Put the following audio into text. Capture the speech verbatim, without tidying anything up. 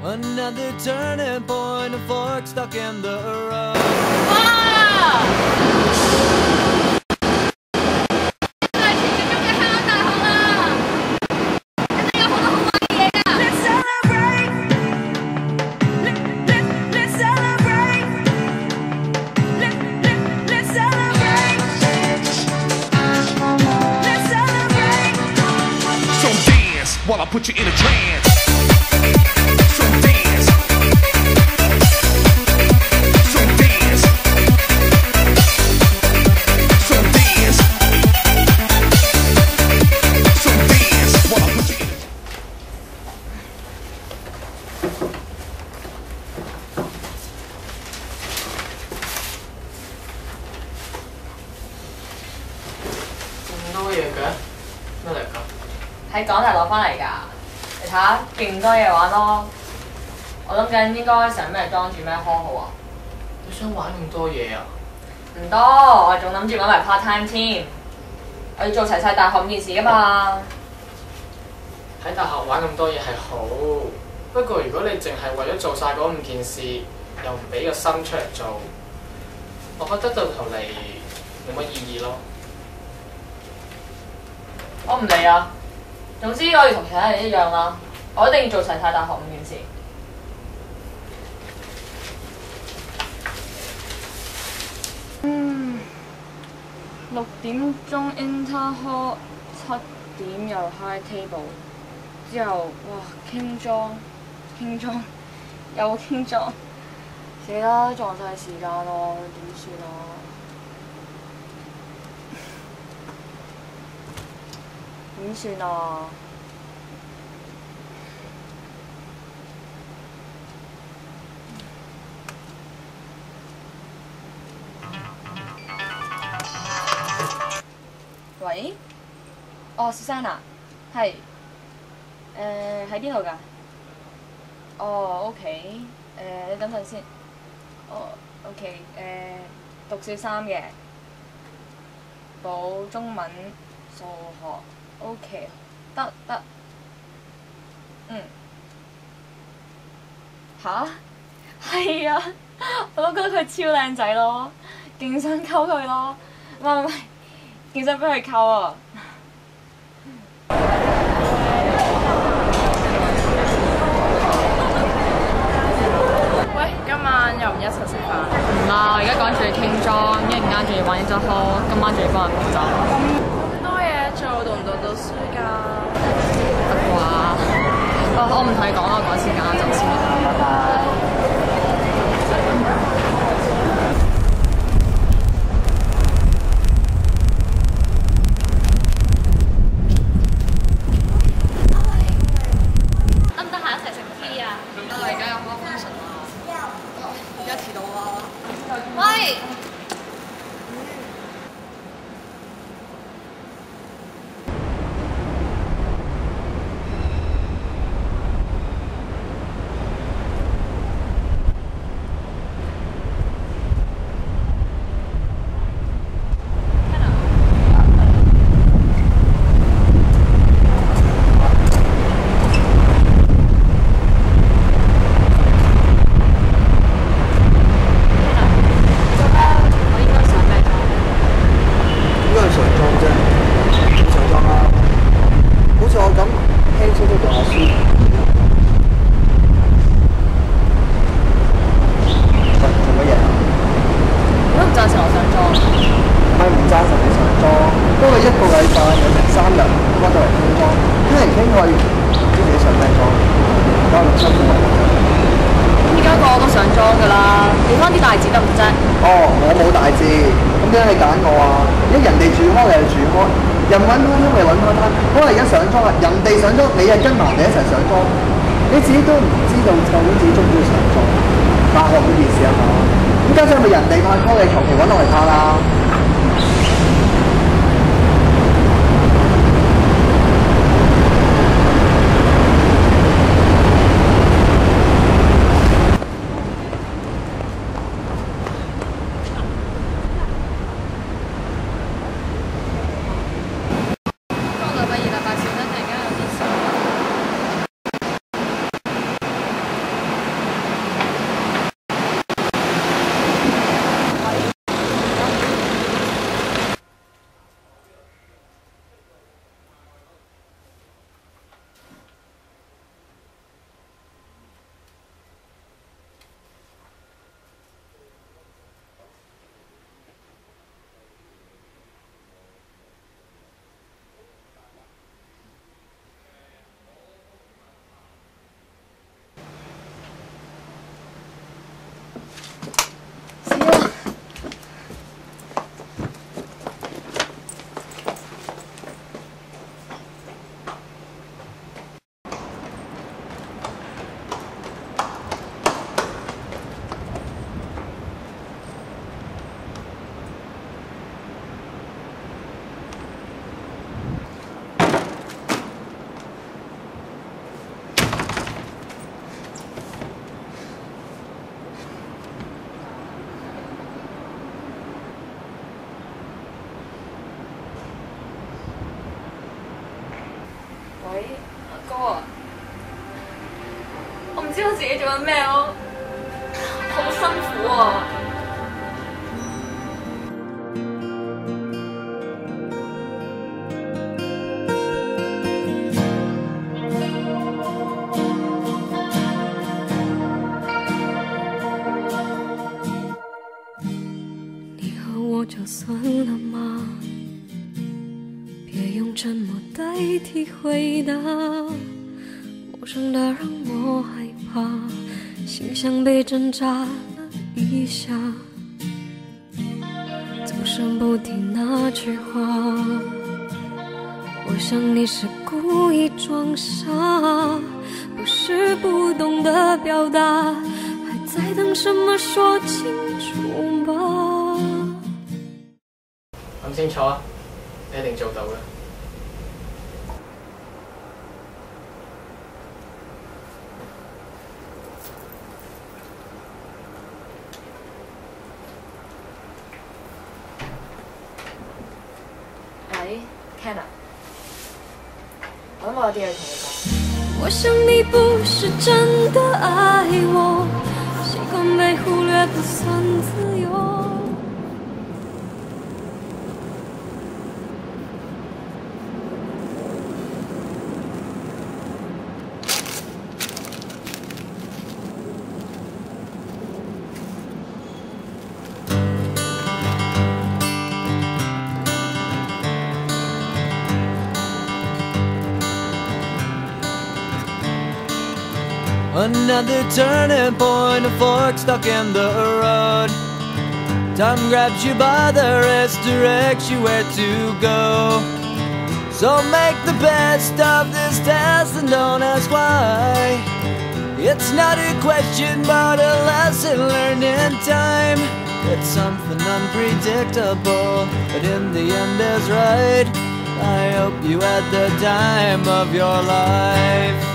Another turning point, a fork stuck in the road. 哇！真係傳説中嘅香港大學啦！一定有好多好玩嘅嘢㗎。Let's celebrate. Let's let's celebrate. Let's let's celebrate. Let's celebrate. So dance while I put you in a trance. What嚟㗎？ 喺港大攞翻嚟㗎，你睇下勁多嘢玩咯。我諗緊應該上咩裝住咩科好啊？ 你想玩咁多嘢啊？ 唔多，我仲諗住揾埋 part time 添。我要做齊晒大學五件事㗎嘛。 喺大學玩咁多嘢係好，不過如果你淨係為咗做晒嗰五件事，又唔俾個心出嚟做，我覺得到頭嚟冇乜意義咯。 我唔理啊，總之我要同其他人一樣啦，我一定要做齊晒大學五件事。嗯，六點鐘 inter hall， 七點又 high table， 之後哇傾裝傾裝又傾裝，死啦撞晒時間咯，點算啊？點算啊？喂？哦 ，Susanna， 係。誒喺邊度㗎？哦 ，OK。誒你等陣先。哦 ，OK。誒讀小三嘅，補中文、數學。O.K. 得得，嗯，吓？係啊，我都覺得佢超靚仔咯，勁想溝佢咯，唔係唔係，勁想俾佢溝啊！ 喂，今晚又唔一齊食飯？ 唔啦，我而家趕住去傾裝，一陣間仲要玩 inter hall， 今晚仲要幫人補習。 做讀唔讀到書㗎？ 得啩？哦，我唔同你講啦，趕時間啦，走先啦，拜拜。得唔得閒一齊食 tea 啊？我而家有 call function 啊，而家遲到啊！喂！ 你係跟埋你一齊上莊，你自己都唔知道究竟自己中唔中意上莊。大學嗰件事啊嘛，咁加上咪人哋拍拖，你求其揾落嚟拍啦。 啊！我唔知道自己做緊咩咯，好辛苦啊！ 你和我就算了吗？别用沉默代替回答，陌生的让我害怕，心像被针扎了一下，总是不听那句话。我想你是故意装傻，不是不懂得表达，还在等什么说清楚吧。 諗清楚啊！你一定做到嘅。 喂 ，Ken 啊，我諗我有啲嘢同你講。 我想你不是真的爱我，习惯被忽略不算自由。 Another turning point, a fork stuck in the road. Time grabs you by the wrist, directs you where to go. So make the best of this test and don't ask why. It's not a question but a lesson learned in time. It's something unpredictable, but in the end is right. I hope you had the time of your life.